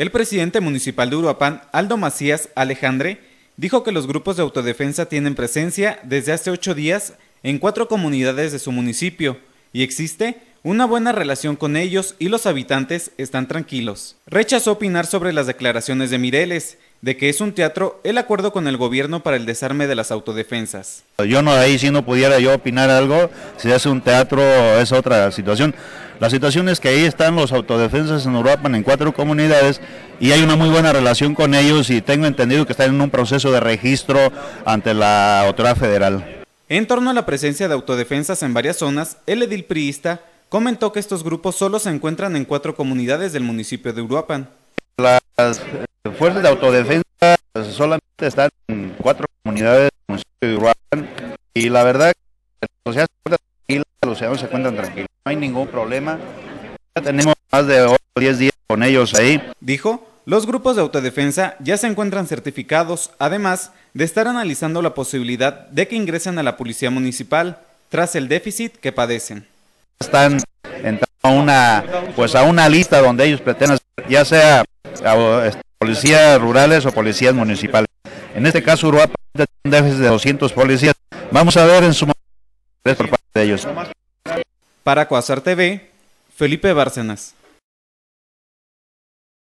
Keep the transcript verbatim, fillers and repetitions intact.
El presidente municipal de Uruapan, Aldo Macías Alejandre, dijo que los grupos de autodefensa tienen presencia desde hace ocho días en cuatro comunidades de su municipio y existe una buena relación con ellos y los habitantes están tranquilos. Rechazó opinar sobre las declaraciones de Mireles, de que es un teatro el acuerdo con el gobierno para el desarme de las autodefensas. Yo no, ahí si no pudiera yo opinar algo, si hace un teatro es otra situación. La situación es que ahí están los autodefensas en Uruapan en cuatro comunidades y hay una muy buena relación con ellos y tengo entendido que están en un proceso de registro ante la autoridad federal. En torno a la presencia de autodefensas en varias zonas, el edil priista comentó que estos grupos solo se encuentran en cuatro comunidades del municipio de Uruapan. Las fuerzas de autodefensa solamente están en cuatro comunidades del municipio de Uruapan y la verdad que la sociedad se encuentra tranquila, los ciudadanos se encuentran tranquilos, no hay ningún problema. Ya tenemos más de ocho o diez días con ellos ahí. Dijo, los grupos de autodefensa ya se encuentran certificados, además de estar analizando la posibilidad de que ingresen a la policía municipal tras el déficit que padecen. Están entrando a una, pues a una lista donde ellos pretenden, ya sea policías rurales o policías municipales. En este caso Uruapan tiene un déficit de doscientos policías. Vamos a ver en su momento por parte de ellos. Para Cuasar T V, Felipe Bárcenas.